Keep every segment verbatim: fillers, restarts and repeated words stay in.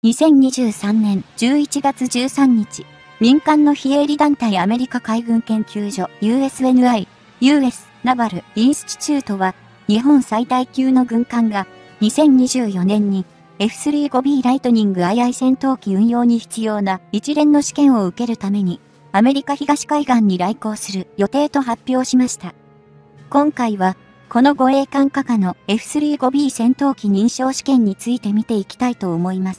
にせんにじゅうさんねんじゅういちがつじゅうさんにち、民間の非営利団体アメリカ海軍研究所 ユーエスエヌアイ、ユーエス ナバル・インスチチュートは、日本最大級の軍艦がにせんにじゅうよねんに エフスリーフォービー ライトニング アイアイ 戦闘機運用に必要な一連の試験を受けるために、アメリカ東海岸に来航する予定と発表しました。今回は、この護衛艦下下の エフスリーフォービー 戦闘機認証試験について見ていきたいと思います。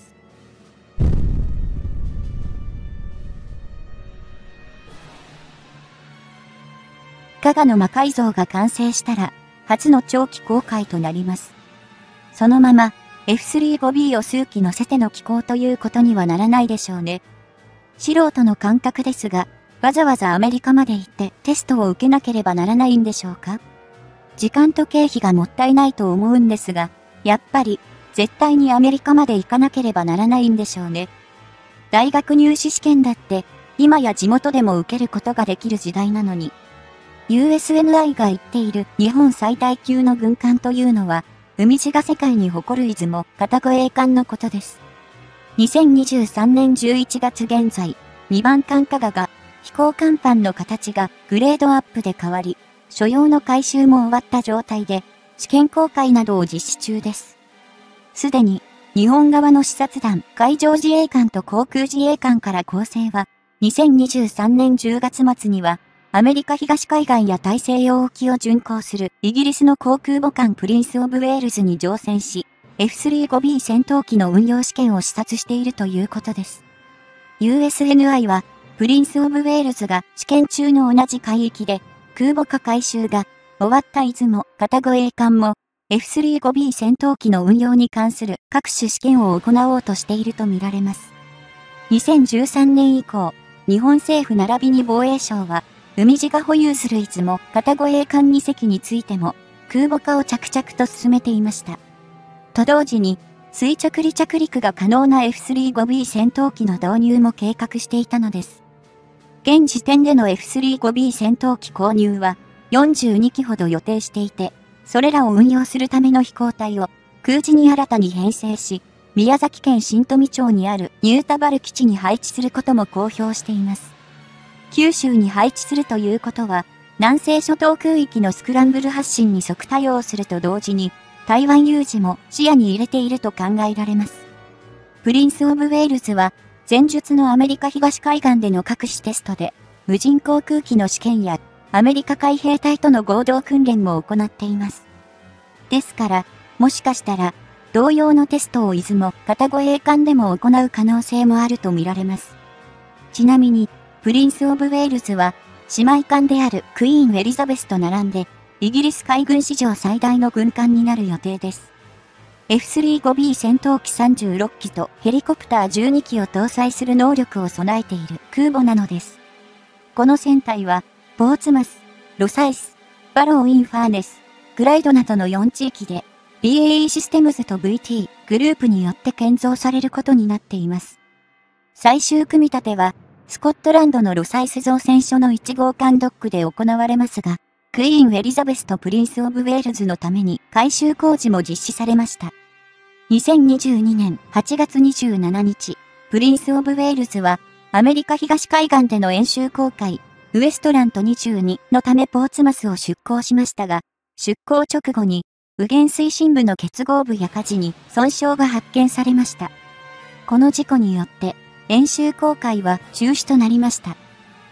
加賀の魔改造が完成したら、初の長期航海となります。そのまま、エフスリーフォービー を数機乗せての寄港ということにはならないでしょうね。素人の感覚ですが、わざわざアメリカまで行ってテストを受けなければならないんでしょうか？時間と経費がもったいないと思うんですが、やっぱり、絶対にアメリカまで行かなければならないんでしょうね。大学入試試験だって、今や地元でも受けることができる時代なのに、ユーエスエヌアイ が言っている日本最大級の軍艦というのは、海地が世界に誇る出雲型護衛艦のことです。にせんにじゅうさんねんじゅういちがつ現在、にばん艦加賀が、飛行甲板の形がグレードアップで変わり、所要の改修も終わった状態で、試験航海などを実施中です。すでに、日本側の視察団、海上自衛官と航空自衛官から構成は、にせんにじゅうさんねんじゅうがつまつには、アメリカ東海岸や大西洋沖を巡航するイギリスの航空母艦プリンス・オブ・ウェールズに乗船し、エフスリーフォービー 戦闘機の運用試験を視察しているということです。ユーエスエヌアイ は、プリンス・オブ・ウェールズが試験中の同じ海域で、空母化改修が終わった出雲型護衛艦も、エフスリーフォービー 戦闘機の運用に関する各種試験を行おうとしているとみられます。にせんじゅうさんねん以降、日本政府並びに防衛省は、海地が保有する出雲型護衛艦にせきについても、空母化を着々と進めていました。と同時に、垂直離着陸が可能な エフスリーフォービー 戦闘機の導入も計画していたのです。現時点での エフスリーフォービー 戦闘機購入はよんじゅうにきほど予定していて、それらを運用するための飛行隊を空自に新たに編成し、宮崎県新富町にある新田原基地に配置することも公表しています。九州に配置するということは、南西諸島空域のスクランブル発進に即対応すると同時に、台湾有事も視野に入れていると考えられます。プリンス・オブ・ウェールズは、前述のアメリカ東海岸での各種テストで、無人航空機の試験や、アメリカ海兵隊との合同訓練も行っています。ですから、もしかしたら、同様のテストを出雲型護衛艦でも行う可能性もあるとみられます。ちなみに、プリンス・オブ・ウェールズは、姉妹艦であるクイーン・エリザベスと並んで、イギリス海軍史上最大の軍艦になる予定です。エフスリーフォービー 戦闘機さんじゅうろっきとヘリコプターじゅうにきを搭載する能力を備えている空母なのです。この船体は、ポーツマス、ロサイス、バロー・イン・ファーネス、グライドなどのよん地域で、ビーエーイー システムズと ブイティー グループによって建造されることになっています。最終組み立ては、スコットランドのロサイス造船所のいちごうかんドックで行われますが、クイーン・エリザベスとプリンス・オブ・ウェールズのために改修工事も実施されました。にせんにじゅうにねんはちがつにじゅうしちにち、プリンス・オブ・ウェールズは、アメリカ東海岸での演習航海、ウエストラントにじゅうにのためポーツマスを出港しましたが、出港直後に、右舷推進部の結合部や舵に損傷が発見されました。この事故によって、演習航海は中止となりました。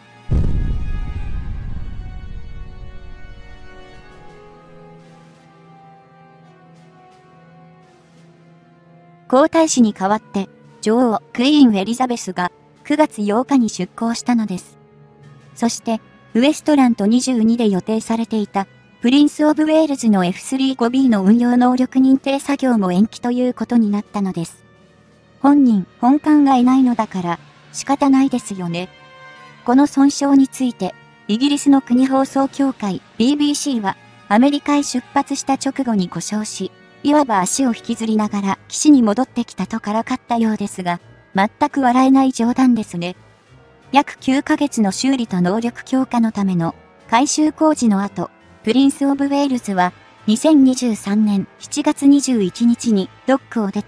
皇太子に代わって、女王クイーン・エリザベスがくがつようかに出港したのです。そして、ウエストラントにじゅうにで予定されていた、プリンス・オブ・ウェールズの エフスリーフォービー の運用能力認定作業も延期ということになったのです。本人、本艦がいないのだから、仕方ないですよね。この損傷について、イギリスの国放送協会 ビービーシー は、アメリカへ出発した直後に故障し、いわば足を引きずりながら岸に戻ってきたとからかったようですが、全く笑えない冗談ですね。約きゅうかげつの修理と能力強化のための改修工事の後、プリンス・オブ・ウェールズはにせんにじゅうさんねんしちがつにじゅういちにちにドックを出て、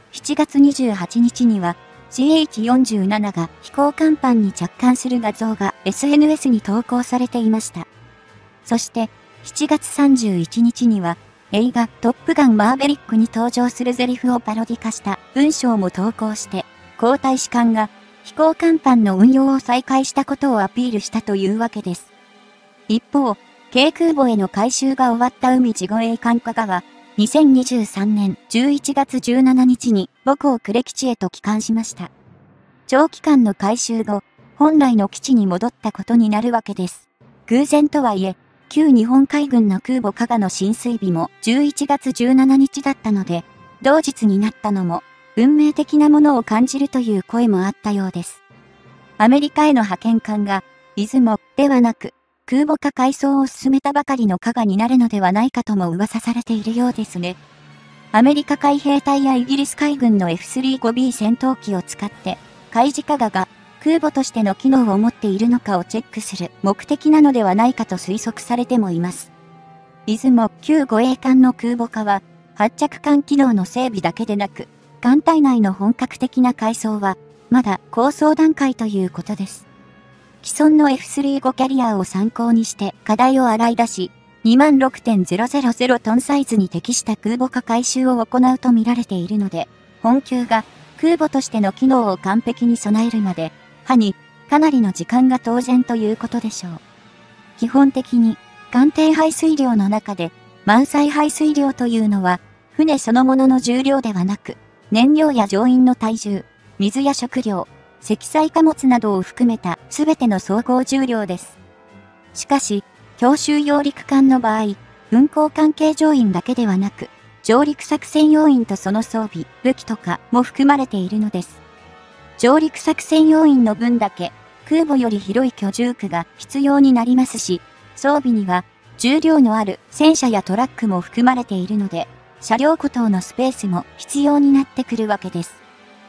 しちがつにじゅうはちにちには シーエイチよんじゅうなな が飛行甲板に着艦する画像が エスエヌエス に投稿されていました。そしてしちがつさんじゅういちにちには映画トップガンマーヴェリックに登場するセリフをパロディ化した文章も投稿して、皇太子艦が飛行甲板の運用を再開したことをアピールしたというわけです。一方、軽空母への改修が終わった海自護衛艦加賀は、にせんにじゅうさんねんじゅういちがつじゅうしちにちに母港呉基地へと帰還しました。長期間の改修後、本来の基地に戻ったことになるわけです。偶然とはいえ、旧日本海軍の空母加賀の進水日もじゅういちがつじゅうしちにちだったので、同日になったのも、運命的なものを感じるという声もあったようです。アメリカへの派遣艦が、出雲ではなく、空母化改装を進めたばかりの加賀になるのではないかとも噂されているようですね。アメリカ海兵隊やイギリス海軍の エフスリーファイブビー 戦闘機を使って、海自加賀が空母としての機能を持っているのかをチェックする目的なのではないかと推測されてもいます。出雲旧護衛艦の空母化は、発着艦機能の整備だけでなく、艦隊内の本格的な改装は、まだ構想段階ということです。既存の エフスリーファイブ キャリアを参考にして課題を洗い出し、にまんろくてんぜろぜろぜろ トンサイズに適した空母化改修を行うと見られているので、本級が空母としての機能を完璧に備えるまで、はにかなりの時間が当然ということでしょう。基本的に、艦艇排水量の中で、満載排水量というのは、船そのものの重量ではなく、燃料や乗員の体重、水や食料、積載貨物などを含めたすべての総合重量です。しかし、強襲揚陸艦の場合、運航関係乗員だけではなく、上陸作戦要員とその装備、武器とかも含まれているのです。上陸作戦要員の分だけ、空母より広い居住区が必要になりますし、装備には重量のある戦車やトラックも含まれているので、車両庫等のスペースも必要になってくるわけです。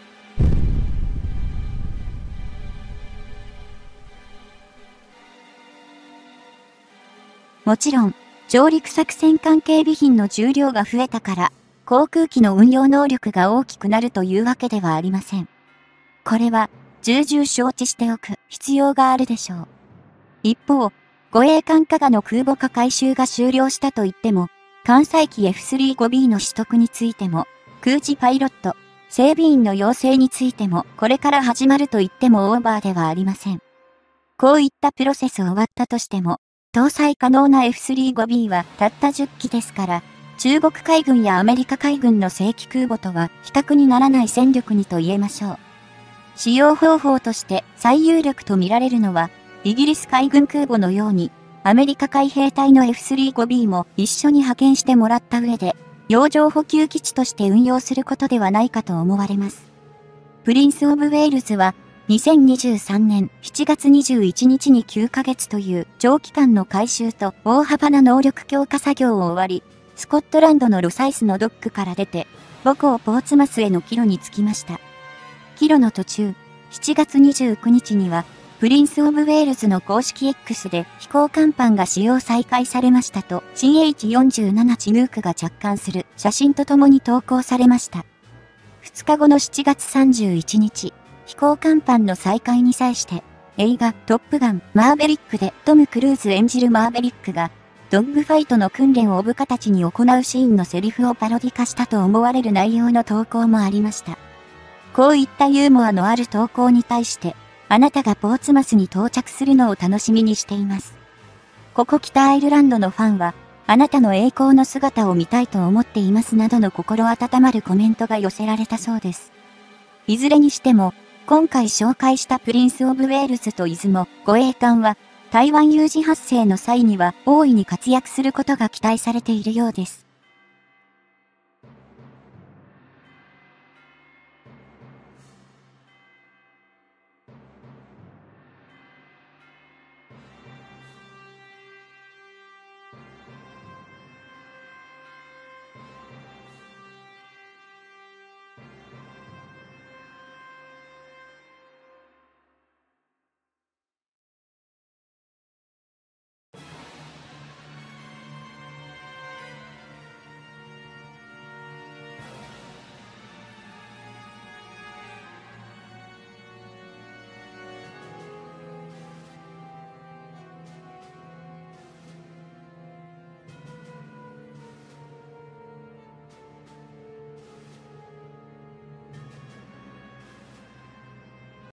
もちろん、上陸作戦関係備品の重量が増えたから、航空機の運用能力が大きくなるというわけではありません。これは、重々承知しておく必要があるでしょう。一方、護衛艦加賀の空母化改修が終了したといっても、艦載機 エフスリーファイブビー の取得についても、空自パイロット、整備員の養成についても、これから始まると言ってもオーバーではありません。こういったプロセス終わったとしても、搭載可能な エフスリーファイブビー はたったじゅっきですから、中国海軍やアメリカ海軍の正規空母とは比較にならない戦力にと言えましょう。使用方法として最有力と見られるのは、イギリス海軍空母のように、アメリカ海兵隊の エフスリーファイブビー も一緒に派遣してもらった上で、洋上補給基地として運用することではないかと思われます。プリンス・オブ・ウェールズは、にせんにじゅうさんねんしちがつにじゅういちにちにきゅうかげつという長期間の改修と大幅な能力強化作業を終わり、スコットランドのロサイスのドックから出て、母港ポーツマスへの帰路に着きました。帰路の途中、しちがつにじゅうくにちには、プリンス・オブ・ウェールズの公式 X で飛行甲板が使用再開されましたと シーエイチよんじゅうなな チヌークが着艦する写真とともに投稿されました。ふつかごのしちがつさんじゅういちにち、飛行甲板の再開に際して、映画トップガンマーヴェリックでトム・クルーズ演じるマーヴェリックが、ドッグファイトの訓練を部下たちに行うシーンのセリフをパロディ化したと思われる内容の投稿もありました。こういったユーモアのある投稿に対して、あなたがポーツマスに到着するのを楽しみにしています。ここ北アイルランドのファンは、あなたの栄光の姿を見たいと思っていますなどの心温まるコメントが寄せられたそうです。いずれにしても、今回紹介したプリンス・オブ・ウェールズと出雲護衛艦は、台湾有事発生の際には大いに活躍することが期待されているようです。